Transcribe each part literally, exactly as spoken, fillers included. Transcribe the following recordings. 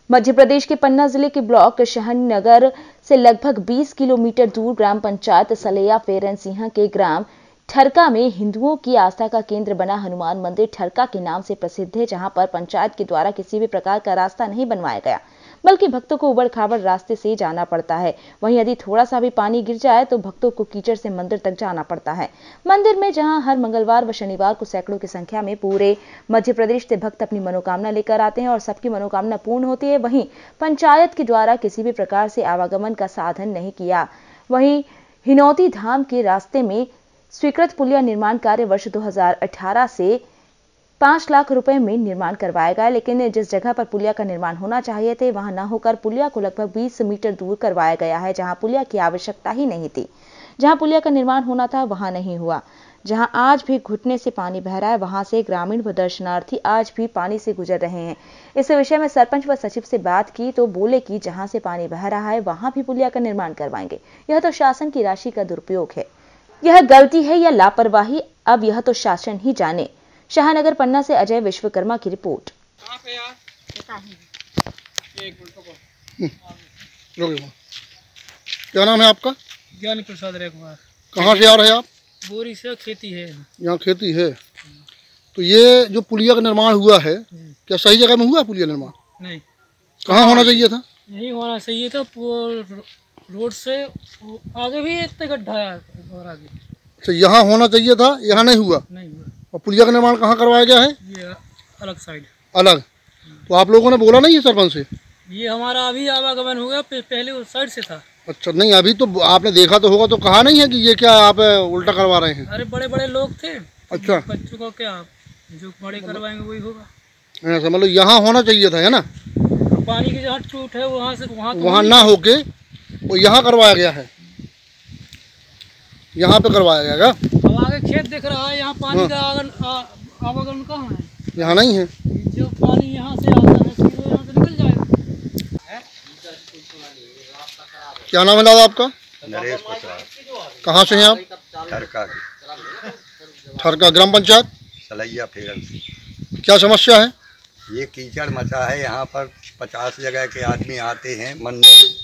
मध्य प्रदेश के पन्ना जिले के ब्लॉक शहन नगर से लगभग बीस किलोमीटर दूर ग्राम पंचायत सलैया फेरन सिंह के ग्राम ठरका में हिंदुओं की आस्था का केंद्र बना हनुमान मंदिर ठरका के नाम से प्रसिद्ध है, जहां पर पंचायत के द्वारा किसी भी प्रकार का रास्ता नहीं बनवाया गया, बल्कि भक्तों को उबड़ खाबड़ रास्ते से जाना पड़ता है। वहीं यदि थोड़ा सा भी पानी गिर जाए तो भक्तों को कीचड़ से मंदिर तक जाना पड़ता है। मंदिर में जहां हर मंगलवार व शनिवार को सैकड़ों की संख्या में पूरे मध्य प्रदेश से भक्त अपनी मनोकामना लेकर आते हैं और सबकी मनोकामना पूर्ण होती है। वहीं पंचायत के द्वारा किसी भी प्रकार से आवागमन का साधन नहीं किया। वहीं हिनौती धाम के रास्ते में स्वीकृत पुलिया निर्माण कार्य वर्ष दो हज़ार अठारह से पांच लाख रुपए में निर्माण करवाया गया, लेकिन जिस जगह पर पुलिया का निर्माण होना चाहिए थे वहां न होकर पुलिया को लगभग बीस मीटर दूर करवाया गया है, जहां पुलिया की आवश्यकता ही नहीं थी। जहां पुलिया का निर्माण होना था वहां नहीं हुआ। जहां आज भी घुटने से पानी बह रहा है, वहां से ग्रामीण व दर्शनार्थी आज भी पानी से गुजर रहे हैं। इस विषय में सरपंच व सचिव से बात की तो बोले कि जहां से पानी बह रहा है वहां भी पुलिया का निर्माण करवाएंगे। यह तो शासन की राशि का दुरुपयोग है। यह गलती है या लापरवाही, अब यह तो शासन ही जाने। शाहनगर पन्ना से अजय विश्वकर्मा की रिपोर्ट। क्या नाम है आपका? ज्ञानी प्रसाद रेखवार। कहाँ से आ रहे हैं आप? बोरी से। खेती है यहाँ खेती है। तो ये जो पुलिया का निर्माण हुआ है, क्या सही जगह में हुआ पुलिया निर्माण? नहीं। कहाँ होना चाहिए था? यही होना चाहिए था। रोड से आगे भी इतने गड्ढा है और आगे। अच्छा, यहाँ होना चाहिए था, यहाँ नहीं हुआ। नहीं हुआ। और पुलिया का निर्माण कहाँ करवाया गया है? ये अलग साइड। अलग। तो आप लोगों ने बोला नहीं है सरपंच से? ये हमारा अभी आवागमन हो गया, पहले उस साइड से था। अच्छा, नहीं अभी तो आपने देखा तो होगा, तो कहा नहीं है कि ये क्या आप उल्टा करवा रहे हैं? अरे बड़े बड़े लोग थे। अच्छा, बच्चों को क्या जो बड़े करवाएंगे वही होगा। ऐसा मतलब यहाँ होना चाहिए था, है ना? पानी की जहाँ टूट है वहाँ से वहाँ वहाँ ना होके वो यहाँ करवाया गया है। यहाँ पे करवाया गया। अब आगे खेत दिख रहा है, यहाँ पानी का आवागमन कहाँ है? यहाँ नहीं है। जो पानी यहाँ से आता है सीधे यहाँ से निकल जाएगा। क्या नाम है दादा आपका? नरेश प्रसाद। कहाँ से हैं आप? ठरका। ठरका ग्राम पंचायत सलैया फेरन सिंह। क्या समस्या है? ये कीचड़ मचा है, यहाँ पर पचास जगह के आदमी आते हैं। मंदिर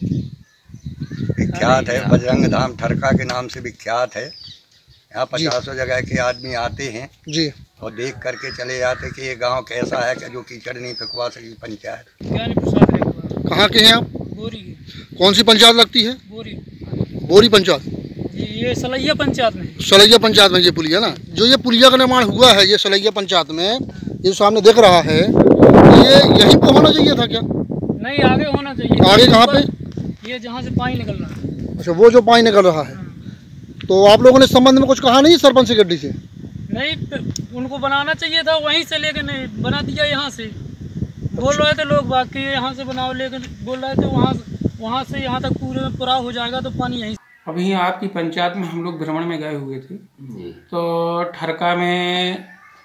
विख्यात है, बजरंग धाम ठरका के नाम से विख्यात है। यहाँ पचासों जगह के आदमी आते हैं जी, और देख करके चले जाते कि ये गांव कैसा है कि जो कीचड़ नहीं फेंकवा सकी पंचायत। ज्ञानी प्रसाद रेखवार। कहाँ के हैं आप? बोरी। कौन सी पंचायत लगती है? बोरी। बोरी पंचायत। ये सलैया पंचायत में। सलैया पंचायत में ये पुलिया ना, जो ये पुलिया का निर्माण हुआ है ये सलैया पंचायत में, ये सामने दिख रहा है, ये यहीं पे होना चाहिए था क्या? नहीं, आगे होना चाहिए। आगे कहाँ पे? ये जहाँ से पानी निकल रहा है। अच्छा, वो जो पानी निकल रहा है। तो आप लोगों ने इस संबंध में कुछ कहा नहीं सरपंच से, गड्डी से? नहीं, उनको बनाना चाहिए था वहीं से, लेकिन नहीं बना दिया यहाँ से। बोल रहे थे लोग बाकी यहाँ से बनाओ, लेकिन बोल रहे थे वहाँ वहाँ से यहाँ तक पूरे में पूरा हो जाएगा तो पानी यहीं। अभी आपकी पंचायत में हम लोग भ्रमण में गए हुए थे, तो ठरका में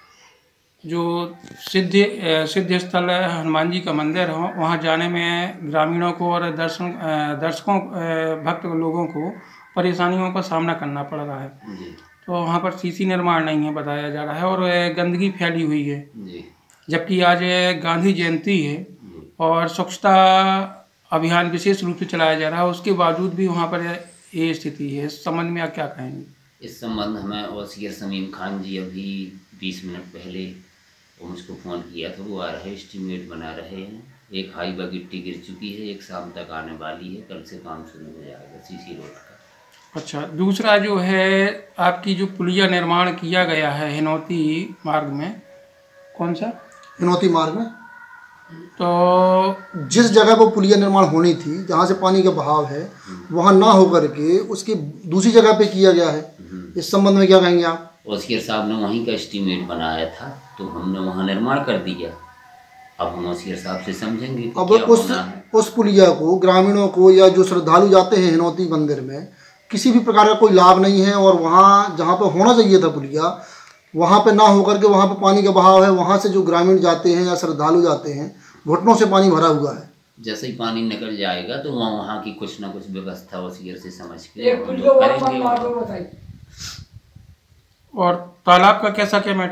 जो सिद्ध सिद्ध स्थल हनुमान जी का मंदिर हो, वहाँ जाने में ग्रामीणों को और दर्शन दर्शकों भक्त लोगों को परेशानियों का सामना करना पड़ रहा है। तो वहाँ पर सीसी निर्माण नहीं है बताया जा रहा है और गंदगी फैली हुई है, जबकि आज गांधी जयंती है और स्वच्छता अभियान विशेष रूप से चलाया जा रहा है, उसके बावजूद भी वहाँ पर ये स्थिति है। इस संबंध में आप क्या कहेंगे? इस संबंध में ओसीआर समीम खान जी अभी बीस मिनट पहले मुझको फ़ोन किया था, वो आ रहे एस्टीमेट बना रहे हैं। एक हाईवा गिट्टी गिर चुकी है, एक शाम तक आने वाली है, कल से काम शुरू हो जाएगा सीसी रोड का। अच्छा, दूसरा जो है आपकी जो पुलिया निर्माण किया गया है हिनौती मार्ग में, कौन सा? हिनौती मार्ग में। तो जिस जगह पर पुलिया निर्माण होनी थी, जहाँ से पानी का बहाव है, वहाँ ना होकर के उसकी दूसरी जगह पे किया गया है। इस संबंध में क्या कहेंगे आप? ओसीआर साहब ने वहीं का एस्टीमेट बनाया था, तो हमने वहाँ निर्माण कर दिया। अब हम ओसीआर साहब से समझेंगे कि अब क्या उस होना है। उस पुलिया को ग्रामीणों को या जो श्रद्धालु जाते हैं हिनौती मंदिर में, किसी भी प्रकार का कोई लाभ नहीं है। और वहाँ जहाँ पर होना चाहिए था पुलिया, वहाँ पे ना होकर के वहाँ पे पानी का बहाव है, वहाँ से जो ग्रामीण जाते हैं या श्रद्धालु जाते हैं, घुटनों से पानी भरा हुआ है। जैसे ही पानी निकल जाएगा तो वहाँ वहाँ की कुछ ना कुछ व्यवस्था ओसीआर से समझ के हम लोग करेंगे। और तालाब का कैसा क्या मैटर है?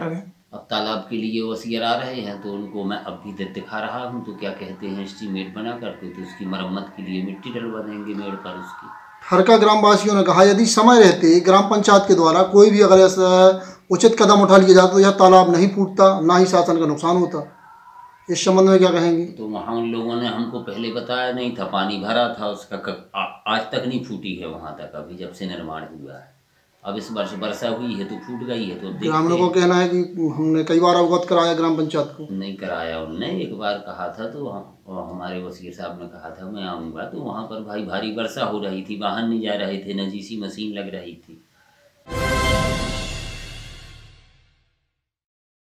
अब तालाब के लिए वसीयर आ रहे हैं तो उनको मैं अभी तक दिखा रहा हूँ, तो क्या कहते हैं एस्टीमेट बना करके तो उसकी मरम्मत के लिए मिट्टी डलवा देंगे मेड़ पर उसकी। ठरका ग्रामवासियों ने कहा यदि समय रहते ग्राम पंचायत के द्वारा कोई भी अगर ऐसा उचित कदम उठा लिया जाता तो यह तालाब नहीं फूटता, ना ही शासन का नुकसान होता। इस संबंध में क्या कहेंगे? तो वहाँ उन लोगों ने हमको पहले बताया नहीं था, पानी भरा था उसका, आ, आज तक नहीं फूटी है वहाँ तक अभी जब से निर्माण हुआ है। अब इस वर्ष वर्षा हुई है तो फूट गई है। तो ग्रामीणों को कहना है कि हमने कई बार अवगत कराया ग्राम पंचायत को। नहीं कराया उनने, एक बार कहा था तो हम हमारे वसीर साहब ने कहा था मैं आऊँगा, तो वहाँ पर भाई भारी वर्षा हो रही थी, वाहन नहीं जा रहे थे, नजीसी मशीन लग रही थी।